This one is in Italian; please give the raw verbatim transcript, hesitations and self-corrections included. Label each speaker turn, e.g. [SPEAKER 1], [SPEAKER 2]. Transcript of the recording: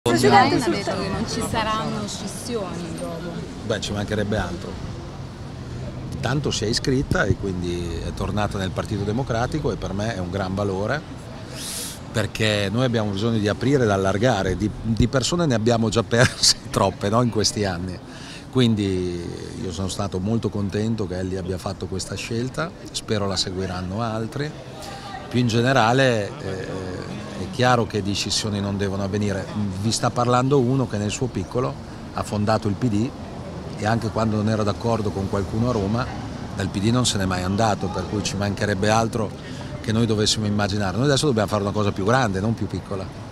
[SPEAKER 1] Presidente ha detto che non ci saranno scissioni dopo.
[SPEAKER 2] Beh, ci mancherebbe altro. Tanto si è iscritta e quindi è tornata nel Partito Democratico e per me è un gran valore, perché noi abbiamo bisogno di aprire ed allargare, di, di persone ne abbiamo già perse troppe, no, in questi anni. Quindi io sono stato molto contento che Elly abbia fatto questa scelta, spero la seguiranno altri. Più in generale eh, è chiaro che di scissioni non devono avvenire. Vi sta parlando uno che nel suo piccolo ha fondato il P D e anche quando non era d'accordo con qualcuno a Roma dal P D non se n'è mai andato, per cui ci mancherebbe altro che noi dovessimo immaginare. Noi adesso dobbiamo fare una cosa più grande, non più piccola.